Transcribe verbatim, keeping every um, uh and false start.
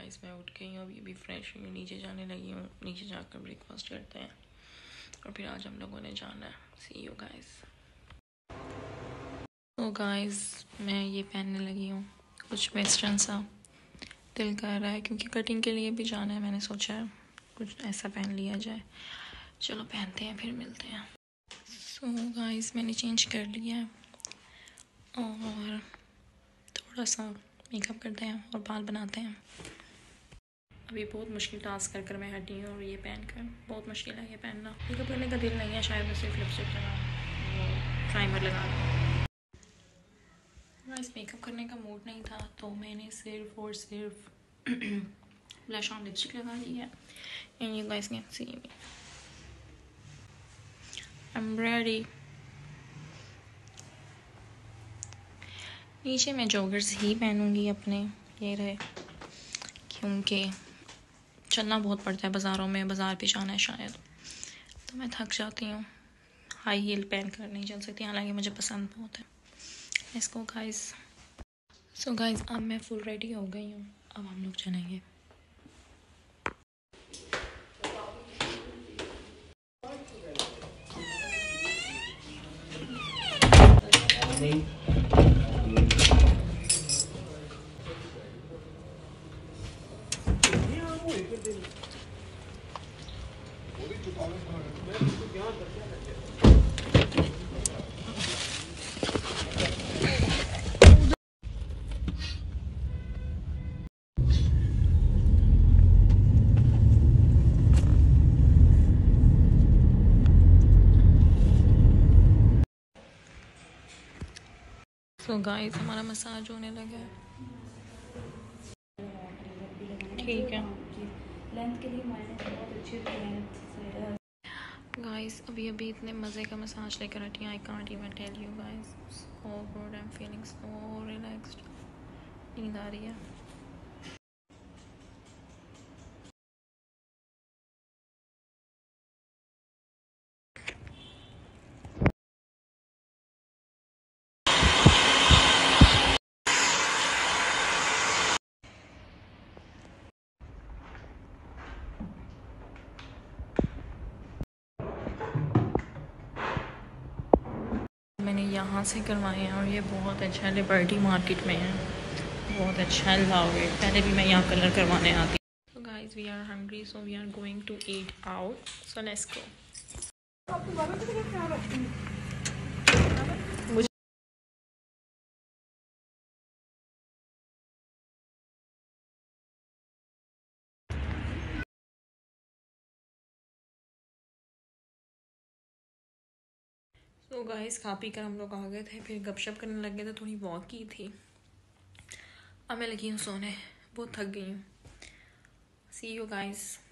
Guys मैं उठ गई हूँ, अभी भी फ्रेश हुई हूँ, नीचे जाने लगी हूँ। नीचे जाकर ब्रेकफास्ट करते हैं और फिर आज हम लोगों ने जाना है। See you guys. तो गाइस मैं ये पहनने लगी हूँ, कुछ वेस्टर्न सा दिल कर रहा है क्योंकि कटिंग के लिए भी जाना है। मैंने सोचा है कुछ ऐसा पहन लिया जाए। चलो पहनते हैं, फिर मिलते हैं। सो so गाइस मैंने चेंज कर लिया है और थोड़ा सा मेकअप करते हैं और बाल बनाते हैं। अभी बहुत मुश्किल टास्क कर कर मैं हटी हूँ और ये पहन कर बहुत मुश्किल है ये पहनना। मेकअप करने का दिल नहीं है, शायद मैं सिर्फ लिपस्टिक लगा वो प्राइमर लगा गाइस। मेकअप करने का मूड नहीं था तो मैंने सिर्फ और सिर्फ ब्लश ऑन लिपस्टिक लगा ली है। And you guys can see me, I am ready. नीचे मैं जॉगर्स ही पहनूंगी अपने, ये रहे, क्योंकि चलना बहुत पड़ता है बाज़ारों में, बाज़ार पे जाना है शायद, तो मैं थक जाती हूँ। हाई हील पहन कर नहीं चल सकती, हालांकि मुझे पसंद बहुत है। Let's go guys. So guys अब मैं फुल रेडी हो गई हूँ, अब हम लोग चलेंगे। सो गाइस हमारा मसाज होने लगा है, ठीक है लेंथ के लिए मैंने बहुत अच्छी लेंथ। गाइस अभी अभी इतने मज़े का मसाज लेकर हटी, I can't even tell you guys, so good, I am feeling so relaxed. नींद आ रही है। मैंने यहाँ से करवाए हैं और ये बहुत अच्छा है, लिबर्टी मार्केट में है, बहुत अच्छा है, लाओगे। पहले भी मैं यहाँ कलर करवाने आती। So guys we are hungry so we are going to eat out, so let's go. तो गाइस खा पी कर हम लोग आ गए थे, फिर गपशप करने लग गए थे, थोड़ी वॉक की थी। अब मैं लगी हूँ सोने, बहुत थक गई हूँ। See you guys.